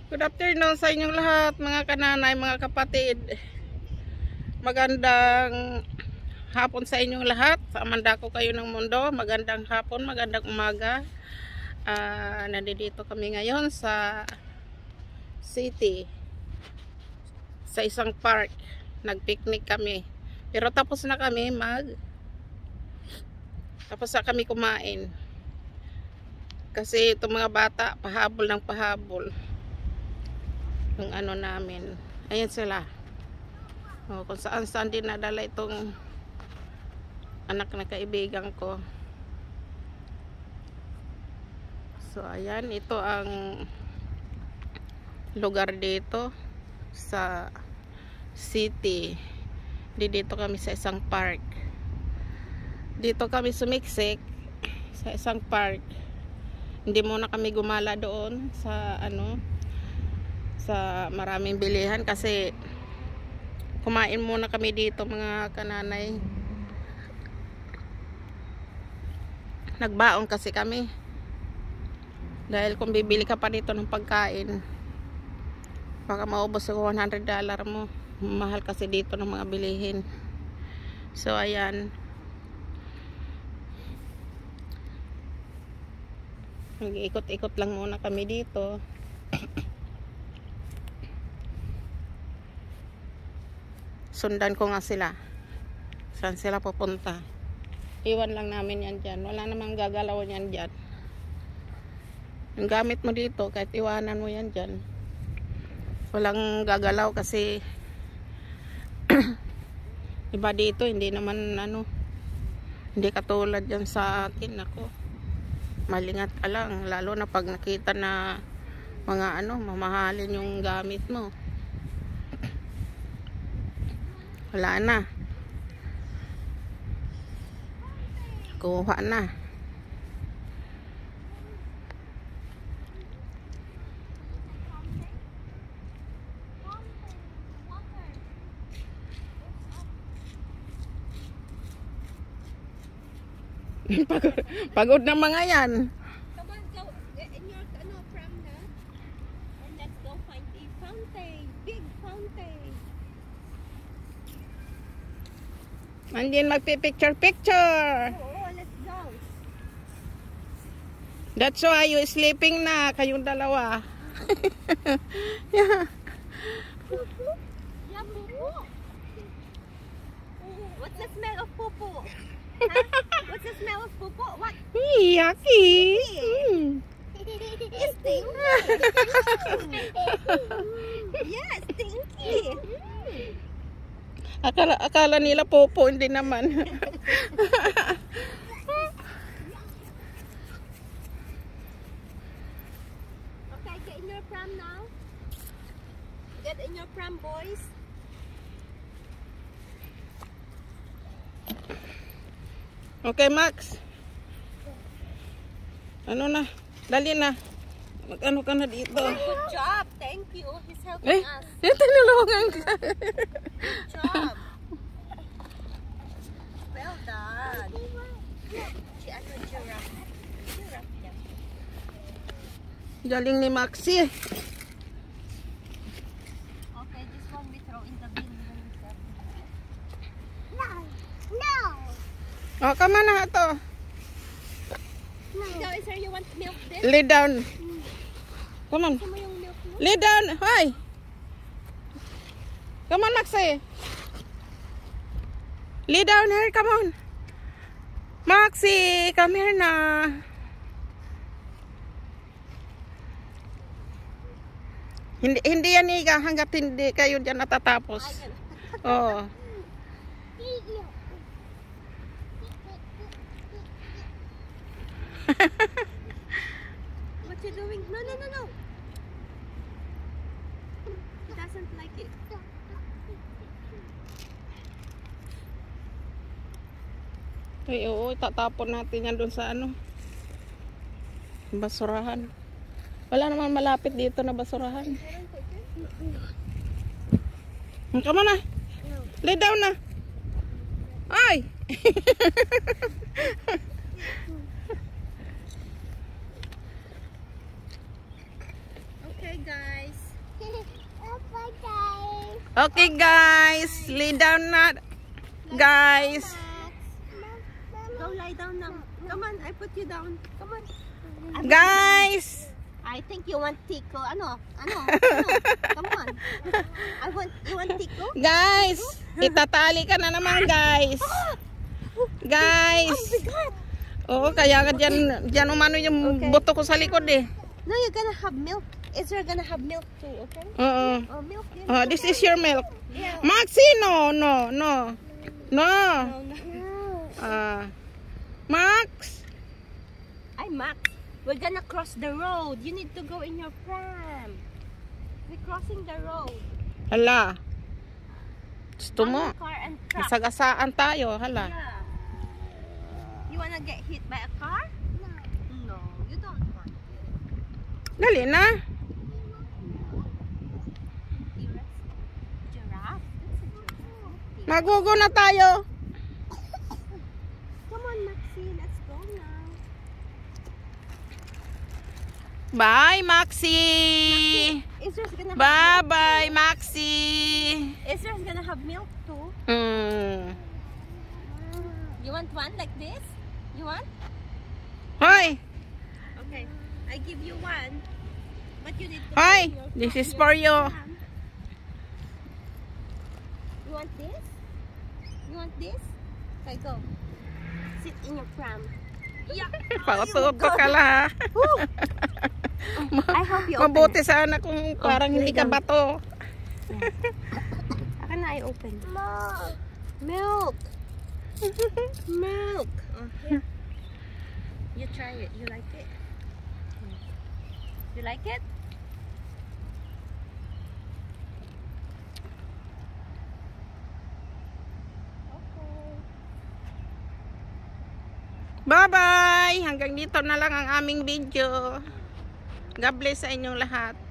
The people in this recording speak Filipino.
Good afternoon sa inyong lahat, mga kananay, mga kapatid. Magandang hapon sa inyong lahat. Sa amanda ko kayo ng mundo. Magandang hapon, magandang umaga. Nandito kami ngayon sa city. Sa isang park. Nag-picnic kami. Pero tapos na kami tapos na kami kumain. Kasi itong mga bata, pahabol ng pahabol. Yung ano namin. Ayan sila. Kung saan din nadala itong anak na kaibigan ko. So ayan, ito ang lugar dito sa city. Dito kami sa isang park. Dito kami sumiksik sa isang park. Hindi muna kami gumala doon sa sa maraming bilihan kasi kumain muna kami dito, mga kananay. Nagbaon kasi kami dahil kung bibili ka pa dito ng pagkain baka maubos yung $100 mo. Mahal kasi dito ng mga bilihin. So ayan, nag-iikot-ikot lang muna kami dito. Sundan ko nga sila. Saan sila pupunta? Iwan lang namin yan dyan. Wala namang gagalaw yan dyan. Yung gamit mo dito, kahit iwanan mo yan dyan, walang gagalaw kasi iba dito, hindi naman hindi katulad yan sa atin. Ako, malingat ka lang. Lalo na pag nakita na mga mamahalin yung gamit mo. Wala na. Kuha na. Pagod na mga yan. Come on, go in your pram na. And let's go find a fountain. Big fountain. Andyan magpipicture-picture. Oh, let's go. That's why you sleeping na, kayong dalawa. Yeah. Yeah, pupu. What's the smell of pupu? Huh? What's the smell of pupu? What? Yucky. It's stinky. Yeah, stinky. Akala nila popo, hindi naman. Okay, get in your pram now. Get in your pram, boys. Okay, Max. Ano na? Dali na. Mag-ano ka na dito. Good job. Thank you. He's helping us. Tinulungan ka. Good job. Well done. Giraffe. Galing ni Maxi. Okay, this one we throw in the bin when we serve. No. Oh, come on na ito. Ikaw, sir, you want milk this? Lay down. Come on. Gusto mo yung milk mo? Lay down. Hi. Come on, Maxi. Lay down here. Come on. Maxi, come here na. Hindi yan higa hanggat hindi kayo dyan natatapos. Oh. What you doing? No. He doesn't like it. Ay, oo, tatapon natin yan doon sa basurahan. Wala naman malapit dito na basurahan. Come on na. Lay down na. Ay! Okay, guys. Okay guys, lay down na. Guys. Go lie down now. Come on, I put you down. Come on. Guys. I think you want Tico. Ano? Come on. You want Tico? Guys, itatali ka na naman guys. Guys. Oo, kaya ka dyan umano yung buto ko sa likod eh. No, you're gonna have milk. Israel gonna have milk too, okay? Oo. Oh, milk. Oh, this is your milk. Yeah. Maxi, no. No. Max. Ay, Max. We're gonna cross the road. You need to go in your pram. We're crossing the road. Hala. Gusto mo? Car and truck. Masagasaan tayo, hala. Yeah. You wanna get hit by a car? No, you don't want. Dali na. Giraffe? That's a giraffe. Magugo na tayo. Come on, Maxi. Let's go now. Bye, Maxi. Israel's gonna have Bye-bye, Maxi. Israel's gonna have milk too. You want one like this? You want? Hoy. Okay. I give you one. But you need to Hoy, put your this is your for you. pram. You want this? You want this? Okay, go. Sit in your pram. Yeah. Paututo ka la. I hope you open Mabuti sana kung parang hindi ka bato. How can I open? Milk. Milk. Oh, here. You try it. You like it? You like it? Okay. Bye-bye! Hanggang dito na lang ang aming video. God bless sa inyong lahat.